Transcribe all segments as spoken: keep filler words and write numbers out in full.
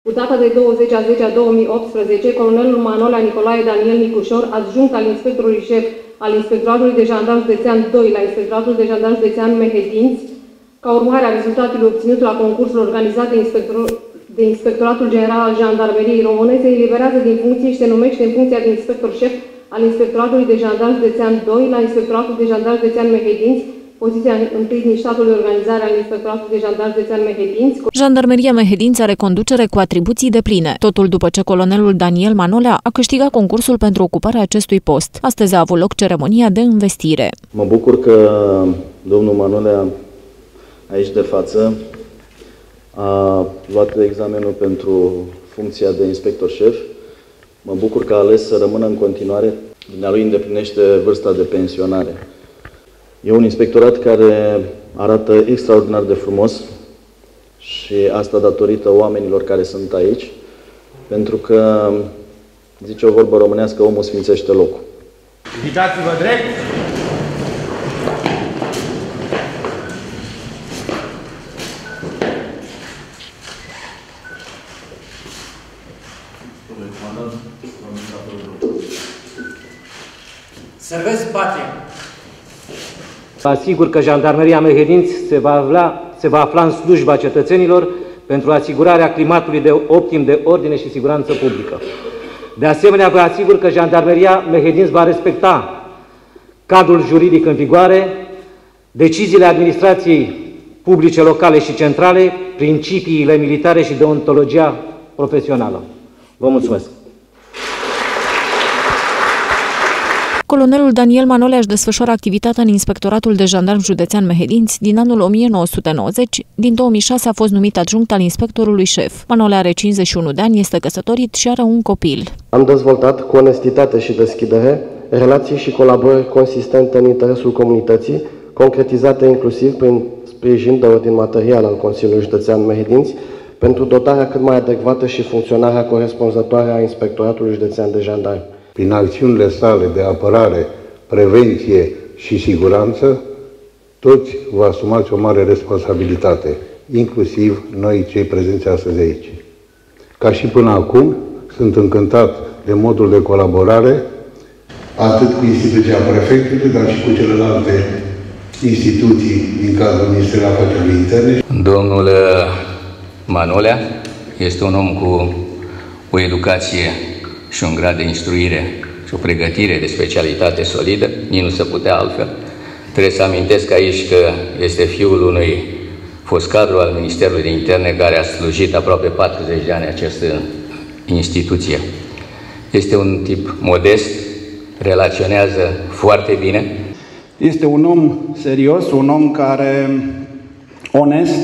Cu data de douăzeci a zecea două mii optsprezece, colonelul Manolea Nicolae Daniel Nicușor, adjunct al inspectorului șef al Inspectoratului de Jandarmi Județean doi la Inspectoratul de Jandarmi Județean Mehedinți, ca urmare a rezultatului obținut la concursul organizat de, Inspector... de Inspectoratul General al Jandarmeriei Române, se eliberează din funcție și se numește în funcția de inspector șef al Inspectoratului de Jandarmi Județean doi la Inspectoratul de Jandarmi Județean Mehedinți, poziția întâi din statul de organizare al Inspectoratului de Jandarmi Județean Mehedinți. Jandarmeria Mehedinți are conducere cu atribuții depline, totul după ce colonelul Daniel Manolea a câștigat concursul pentru ocuparea acestui post. Astăzi a avut loc ceremonia de învestire. Mă bucur că domnul Manolea, aici de față, a luat examenul pentru funcția de inspector șef. Mă bucur că a ales să rămână în continuare. Dumnealui îndeplinește vârsta de pensionare. E un inspectorat care arată extraordinar de frumos și asta datorită oamenilor care sunt aici, pentru că, zice o vorbă românească, omul sfințește locul. Ridicați-vă drept! Servesc patria! Vă asigur că Jandarmeria Mehedinți se va afla, se va afla în slujba cetățenilor pentru asigurarea climatului de optim de ordine și siguranță publică. De asemenea, vă asigur că Jandarmeria Mehedinți va respecta cadrul juridic în vigoare, deciziile administrației publice locale și centrale, principiile militare și deontologia profesională. Vă mulțumesc! Colonelul Daniel Manolea își desfășoară activitatea în Inspectoratul de Jandarmi Județean Mehedinți din anul o mie nouă sute nouăzeci. Din două mii șase a fost numit adjunct al inspectorului șef. Manolea are cincizeci și unu de ani, este căsătorit și are un copil. Am dezvoltat cu onestitate și deschidere relații și colaborări consistente în interesul comunității, concretizate inclusiv prin sprijin de ordin material al Consiliului Județean Mehedinți, pentru dotarea cât mai adecvată și funcționarea corespunzătoare a Inspectoratului Județean de Jandarmi. Prin acțiunile sale de apărare, prevenție și siguranță, toți vă asumați o mare responsabilitate, inclusiv noi cei prezenți astăzi aici. Ca și până acum, sunt încântat de modul de colaborare, atât cu instituția prefectului, dar și cu celelalte instituții din cadrul Ministerului Afacerilor Interne. Domnul Manolea este un om cu o educație și un grad de instruire și o pregătire de specialitate solidă, nici nu se putea altfel. Trebuie să amintesc aici că este fiul unui fost cadru al Ministerului de Interne care a slujit aproape patruzeci de ani această instituție. Este un tip modest, relaționează foarte bine. Este un om serios, un om care onest,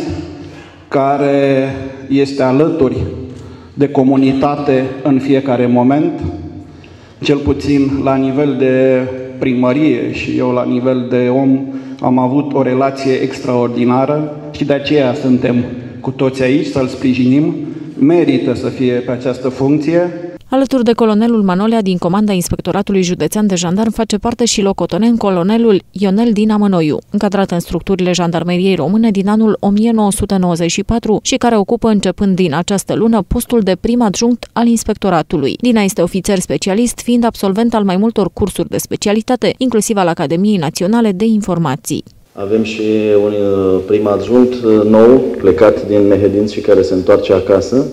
care este alături de comunitate în fiecare moment, cel puțin la nivel de primărie și eu la nivel de om am avut o relație extraordinară și de aceea suntem cu toți aici să-l sprijinim, merită să fie pe această funcție. Alături de colonelul Manolea din comanda Inspectoratului Județean de Jandarmi face parte și locotenent colonelul Ionel din Amănoiu, încadrat în structurile Jandarmeriei Române din anul o mie nouă sute nouăzeci și patru și care ocupă începând din această lună postul de prim adjunct al Inspectoratului. Dina este ofițer specialist, fiind absolvent al mai multor cursuri de specialitate, inclusiv al Academiei Naționale de Informații. Avem și un prim adjunct nou, plecat din Mehedinți și care se întoarce acasă.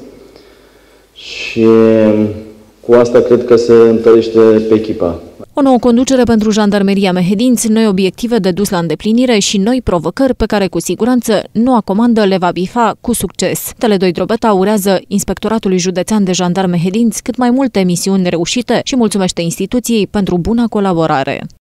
Și cu asta cred că se întărește pe echipa. O nouă conducere pentru Jandarmeria Mehedinți, noi obiective de dus la îndeplinire și noi provocări pe care cu siguranță noua comandă le va bifa cu succes. Tele doi Drobeta urează Inspectoratului Județean de Jandarmi Mehedinți cât mai multe misiuni reușite și mulțumește instituției pentru buna colaborare.